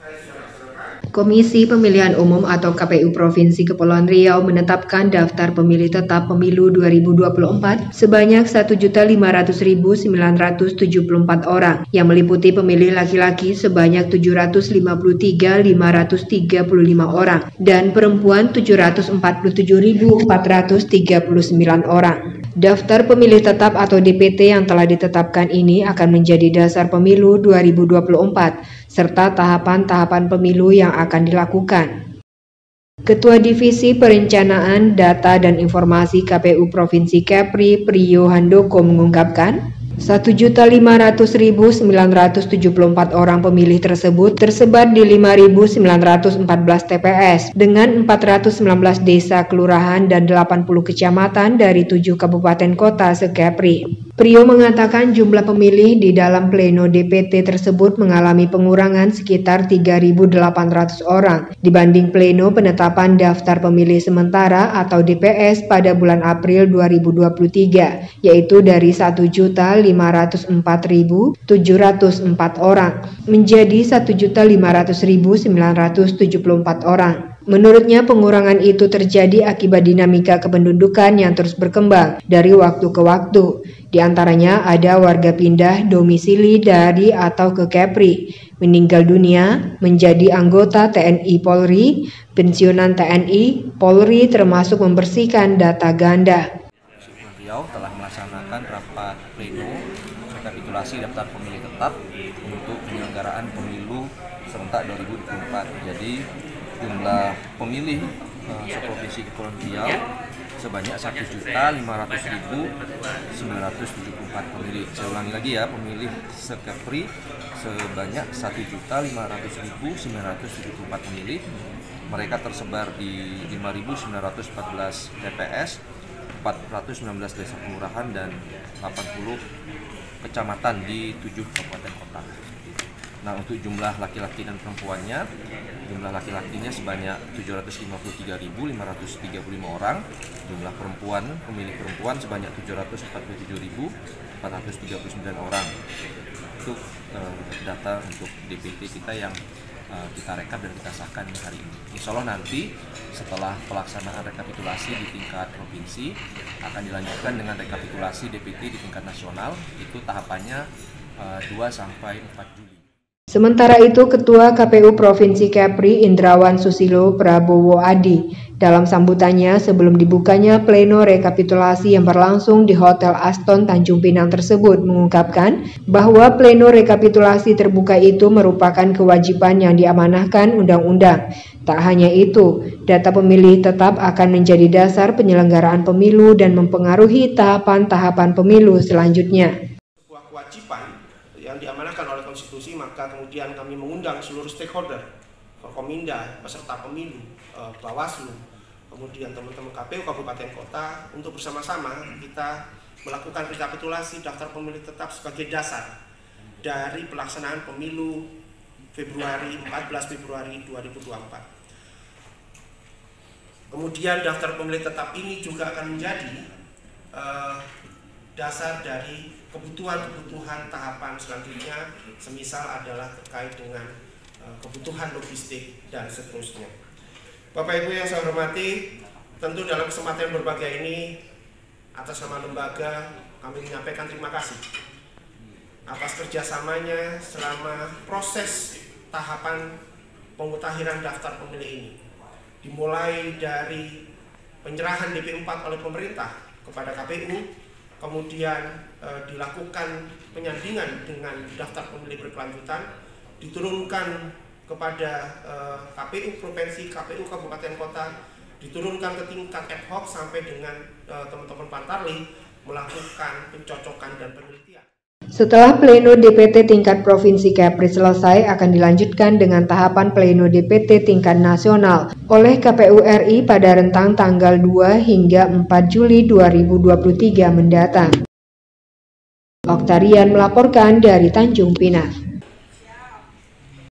Komisi Pemilihan Umum atau KPU Provinsi Kepulauan Riau menetapkan daftar pemilih tetap pemilu 2024 sebanyak 1.500.974 orang yang meliputi pemilih laki-laki sebanyak 753.535 orang dan perempuan 747.439 orang. Daftar pemilih tetap atau DPT yang telah ditetapkan ini akan menjadi dasar pemilu 2024 serta tahapan-tahapan pemilu yang akan dilakukan. Ketua Divisi Perencanaan, Data dan Informasi KPU Provinsi Kepri, Priyo Handoko mengungkapkan, 1.500.974 orang pemilih tersebut tersebar di 5.914 TPS dengan 419 desa, kelurahan, dan 80 kecamatan dari 7 kabupaten kota se-Kepri. Priyo mengatakan jumlah pemilih di dalam pleno DPT tersebut mengalami pengurangan sekitar 3.800 orang dibanding pleno penetapan daftar pemilih sementara atau DPS pada bulan April 2023, yaitu dari 1.504.704 orang menjadi 1.500.974 orang. Menurutnya pengurangan itu terjadi akibat dinamika kependudukan yang terus berkembang dari waktu ke waktu. Di antaranya ada warga pindah domisili dari atau ke Kepri, meninggal dunia, menjadi anggota TNI Polri, pensiunan TNI Polri termasuk membersihkan data ganda. Riau telah melaksanakan rapat pleno rekapitulasi daftar pemilih tetap untuk penyelenggaraan pemilu serentak 2024. Jadi jumlah pemilih seprovinsi Kepulauan Riau sebanyak 1.500.974 pemilih. Saya ulangi lagi ya, pemilih se-Kepri sebanyak 1.500.974 pemilih. Mereka tersebar di 5.914 TPS, 419 desa kelurahan dan 80 kecamatan di 7 kabupaten kota. Nah, untuk jumlah laki-laki dan perempuannya, jumlah laki-lakinya sebanyak 753.535 orang, jumlah perempuan, pemilih perempuan sebanyak 747.439 orang. Itu data untuk DPT kita yang kita rekap dan kita sahkan hari ini. Insya Allah nanti setelah pelaksanaan rekapitulasi di tingkat provinsi akan dilanjutkan dengan rekapitulasi DPT di tingkat nasional. Itu tahapannya 2 sampai 4 Juli. Sementara itu, Ketua KPU Provinsi Kepri Indrawan Susilo Prabowo Adi dalam sambutannya sebelum dibukanya pleno rekapitulasi yang berlangsung di Hotel Aston Tanjung Pinang tersebut mengungkapkan bahwa pleno rekapitulasi terbuka itu merupakan kewajiban yang diamanahkan undang-undang. Tak hanya itu, data pemilih tetap akan menjadi dasar penyelenggaraan pemilu dan mempengaruhi tahapan-tahapan pemilu selanjutnya. Sebuah kewajiban yang diamanahkan oleh konstitusi, maka kemudian kami mengundang seluruh stakeholder, Forkominda, peserta pemilu, Bawaslu, kemudian teman-teman KPU Kabupaten Kota untuk bersama-sama kita melakukan rekapitulasi daftar pemilih tetap sebagai dasar dari pelaksanaan pemilu 14 Februari 2024. Kemudian daftar pemilih tetap ini juga akan menjadi dasar dari kebutuhan-kebutuhan tahapan selanjutnya, semisal adalah terkait dengan kebutuhan logistik dan seterusnya. Bapak Ibu yang saya hormati, tentu dalam kesempatan berbahagia ini atas nama lembaga kami menyampaikan terima kasih atas kerjasamanya selama proses tahapan pemutahiran daftar pemilih ini, dimulai dari penyerahan DP4 oleh pemerintah kepada KPU, kemudian dilakukan penyandingan dengan daftar pemilih berkelanjutan, diturunkan kepada KPU Provinsi, KPU Kabupaten Kota, diturunkan ke tingkat ad hoc sampai dengan teman-teman Pantarli melakukan pencocokan dan penelitian. Setelah pleno DPT tingkat Provinsi Kepri selesai, akan dilanjutkan dengan tahapan pleno DPT tingkat nasional oleh KPU RI pada rentang tanggal 2 hingga 4 Juli 2023 mendatang. Oktarian melaporkan dari Tanjung Pinang.